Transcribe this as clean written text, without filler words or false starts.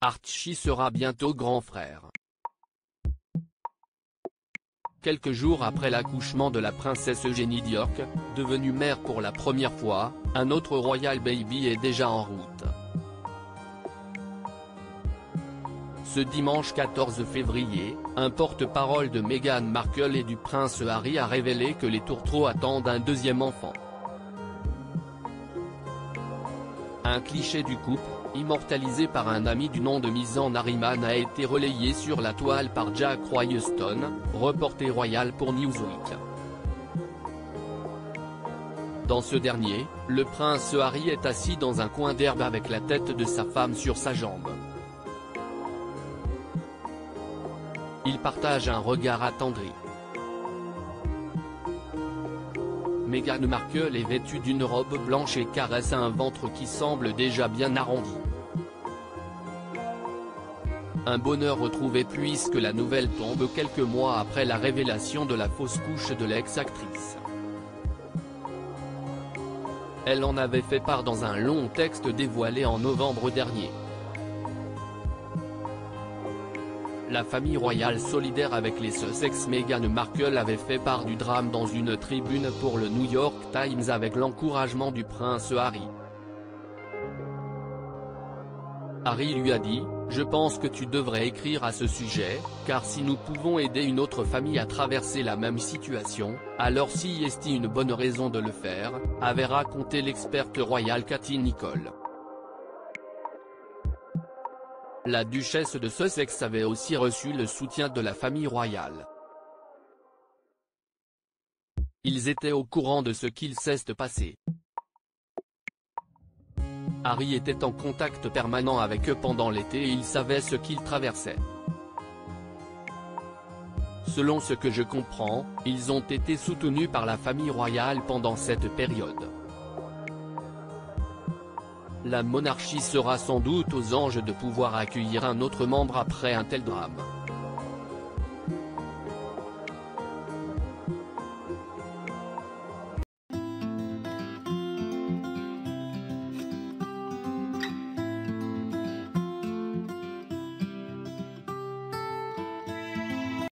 Archie sera bientôt grand frère. Quelques jours après l'accouchement de la princesse Eugénie d'York, devenue mère pour la première fois, un autre royal baby est déjà en route. Ce dimanche 14 février, un porte-parole de Meghan Markle et du prince Harry a révélé que les tourtereaux attendent un deuxième enfant. Un cliché du couple, immortalisé par un ami du nom de Mizan Harriman, a été relayé sur la toile par Jack Royston, reporter royal pour Newsweek. Dans ce dernier, le prince Harry est assis dans un coin d'herbe avec la tête de sa femme sur sa jambe. Il partage un regard attendri. Meghan Markle est vêtue d'une robe blanche et caresse un ventre qui semble déjà bien arrondi. Un bonheur retrouvé puisque la nouvelle tombe quelques mois après la révélation de la fausse couche de l'ex-actrice. Elle en avait fait part dans un long texte dévoilé en novembre dernier. La famille royale solidaire avec les Sussex. Meghan Markle avait fait part du drame dans une tribune pour le New York Times avec l'encouragement du prince Harry. Harry lui a dit « Je pense que tu devrais écrire à ce sujet, car si nous pouvons aider une autre famille à traverser la même situation, alors si est une bonne raison de le faire », avait raconté l'experte royale Cathy Nicholl. La duchesse de Sussex avait aussi reçu le soutien de la famille royale. Ils étaient au courant de ce qu'il s'est passé. Harry était en contact permanent avec eux pendant l'été et il savait ce qu'ils traversaient. Selon ce que je comprends, ils ont été soutenus par la famille royale pendant cette période. La monarchie sera sans doute aux anges de pouvoir accueillir un autre membre après un tel drame.